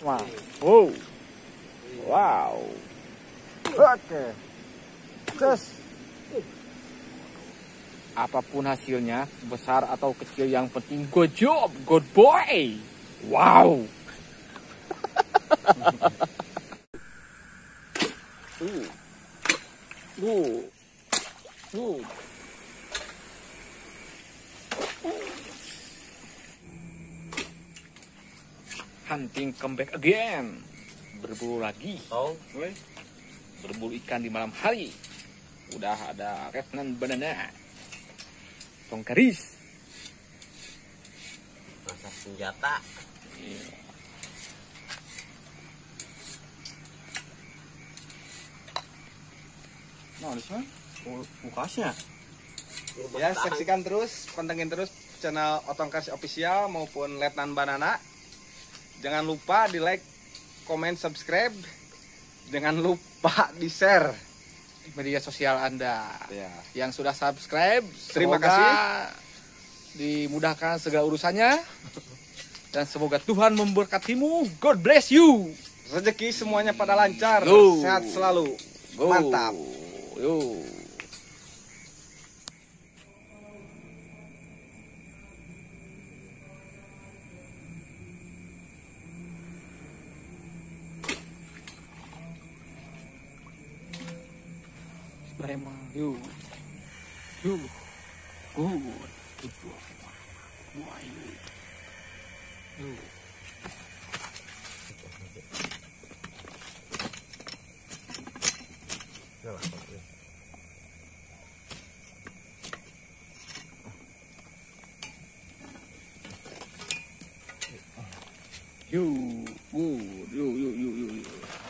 Wah. Wow. Wow. Oke. Terus apapun hasilnya, besar atau kecil, yang penting good job, good boy. Wow. Hunting comeback again. Berburu lagi. Berburu ikan di malam hari. Udah ada Retnan banana. Tongkaris. Masa senjata. Iya. Nah, di sana bukasnya. Ya, saksikan terus, pantengin terus channel Otongkaris Official maupun Letnan Banana. Jangan lupa di like, komen, subscribe. Jangan lupa di share media sosial Anda. Ya. Yang sudah subscribe, terima Semoga kasih. Dimudahkan segala urusannya. Dan semoga Tuhan memberkatimu. God bless you. Rezeki semuanya pada lancar. Yo. Sehat selalu. Go. Mantap. Yo. Bremen. Yo. Yo. Good. Good boy. Boy. Yo. Yo. Good. Yo. Yo. Yo. Yo. Yo.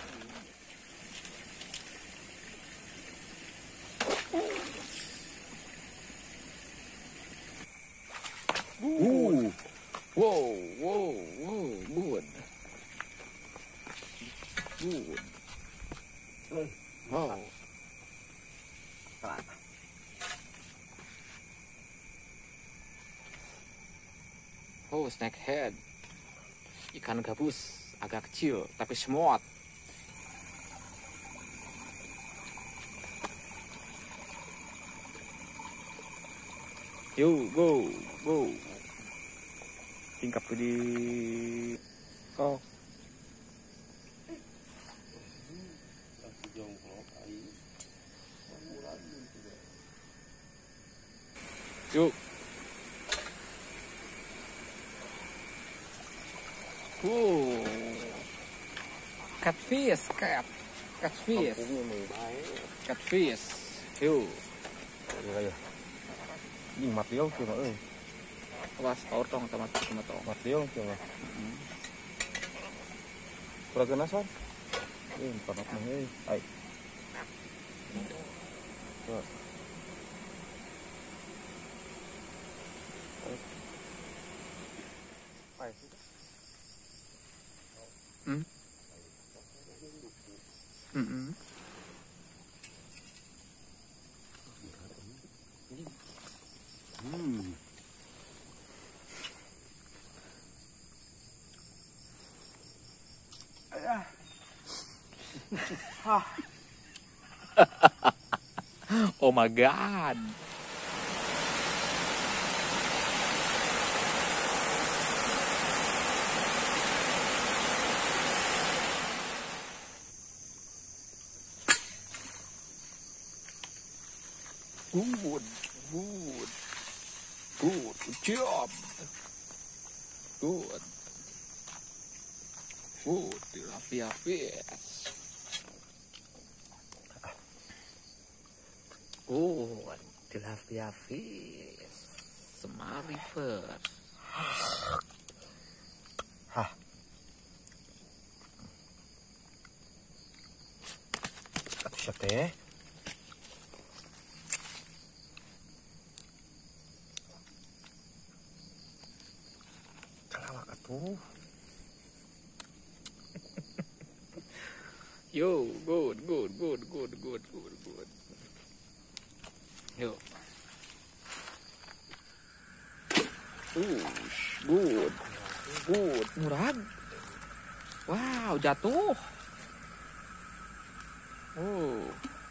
Wow, wow, wow, good. Good. Wow. Oh, snakehead. Ikan gabus agak kecil tapi semut. Yo, go, go. Tingkap di kok. Yuk. Catfish, catfish. Catfish. Yuk. Ini material cuma Awas taur tong sama tong. material cuma. Kurang nasan. Panak mah ai. Oh my god. Good, good, good job. Good, good, tilapia fish. Good, tilapia fish. Semar River. Hah. Atuh sia teh. Kalawak atuh. Yo, good, good, good, good, good, good, good. Yo. Good, good, murad. Wow. Wow, jatuh. Oh.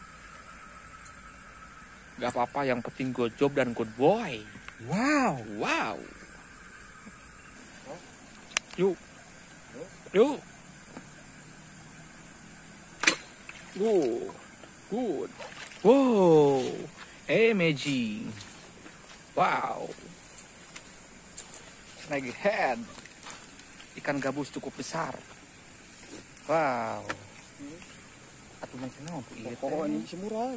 Gak apa-apa, yang penting good job dan good boy. Wow. Wow. Yuk. Yuk. Good. Wow. Amazing. Wow. Snakehead. Ikan gabus cukup besar. Wow. Atuh macam apa ieu teh? Oh, ini si murag.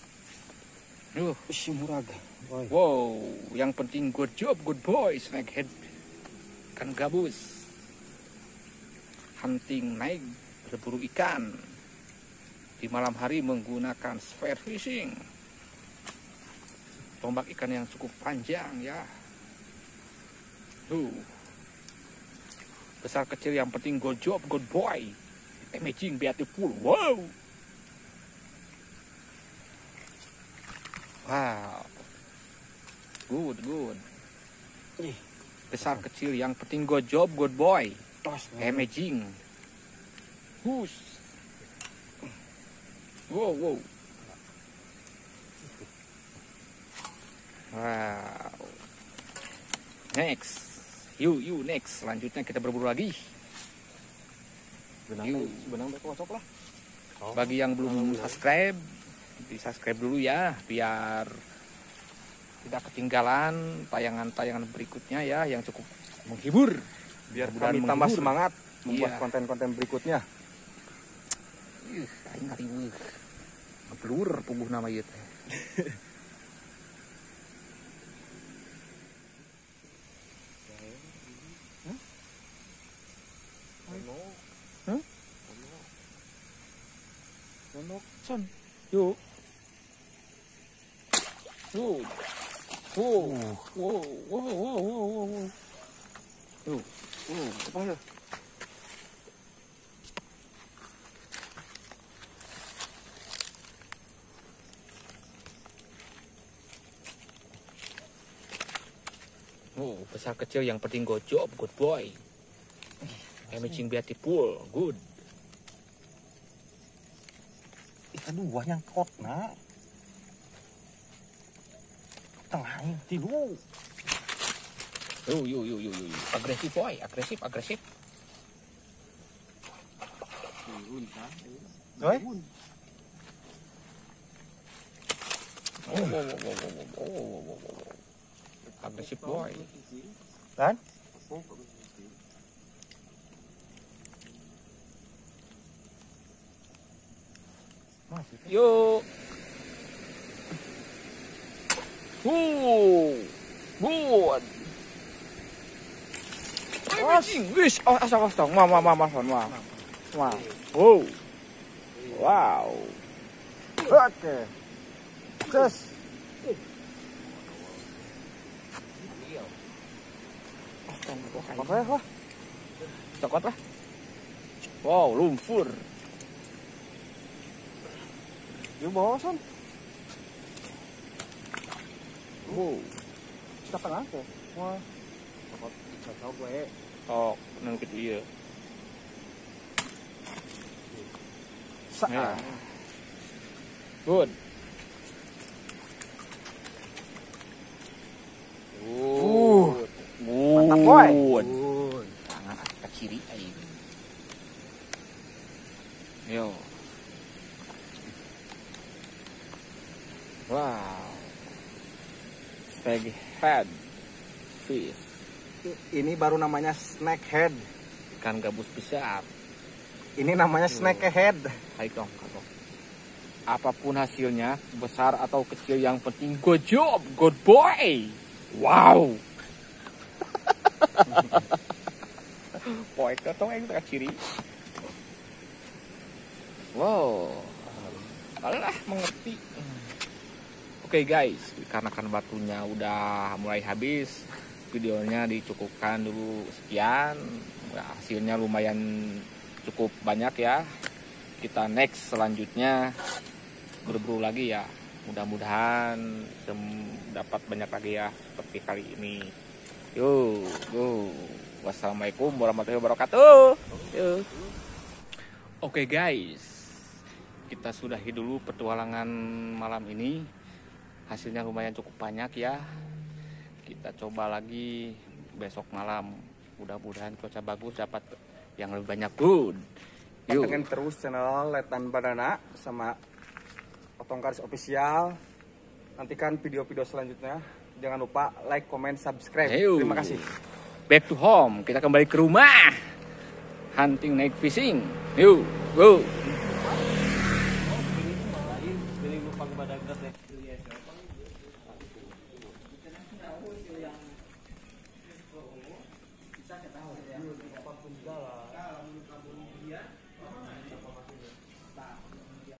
Si murag. Wow, yang penting good job, good boy, snakehead. Ikan gabus. Hunting, naik, berburu ikan. Di malam hari menggunakan spear fishing. Tombak ikan yang cukup panjang ya. Besar kecil yang penting good job, good boy. Amazing, beautiful. Wow. Wow. Good. Besar kecil yang penting good job, good boy. Amazing. Hush. Wow. Wow. Next. You next. Selanjutnya kita berburu lagi. Benang kocok lah. Bagi yang belum subscribe, di-subscribe dulu ya, biar tidak ketinggalan tayangan-tayangan berikutnya ya, yang cukup menghibur. Biar Mudah-mudahan kami tambah menghibur. semangat membuat Iya. konten-konten berikutnya. Aing ngariweuh. Ngeblur puguh nama ieu teh. Son. Yuk. Wow. Apa ya? Oh, besar kecil yang penting good job, good boy. Amazing, beautiful, good. Ikan dua yang kot nak. Tengahnya tidur. Yo. Agresif boy, agresif. Oi. Wow. Agresif boy. Kan? Yo. Good. Amazing. Wish, asal. Wah. Wow. Oke. Cus. Apa ya lah? Cokot lah. Wow, lumpur. Yuk bawa son. Wow. Kita tengah ke? Wah. Tahu gue. Oh, nang gitu iya. Sa. Good. Mantap boy. Tangan ke kiri aja. Yo. Wow. Snakehead fish. Ini baru namanya snakehead. Ikan gabus besar. Ini namanya snakehead. Hai dong. Apapun hasilnya, besar atau kecil, yang penting good job, good boy. Wow. Poe ketong yang tak ciri. Wow. Alah, mengerti. Oke guys, karena kan batunya udah mulai habis, videonya dicukupkan dulu sekian. Nah, hasilnya lumayan cukup banyak ya. Kita next selanjutnya berburu lagi ya. Mudah-mudahan dapat banyak lagi ya seperti kali ini. Yo. Wassalamualaikum warahmatullahi wabarakatuh. Yo. Oke guys, kita sudahi dulu petualangan malam ini. Hasilnya lumayan cukup banyak ya. Kita coba lagi besok malam. Mudah-mudahan cuaca bagus, dapat yang lebih banyak. Good. Yuk. Pantengin terus channel Letnan Banana sama Otong Karis Official. Nantikan video-video selanjutnya. Jangan lupa like, comment, subscribe. Yuk. Terima kasih. Back to home. Kita kembali ke rumah. Hunting, naik fishing. Yuk, go. Bisa kita tahu ya.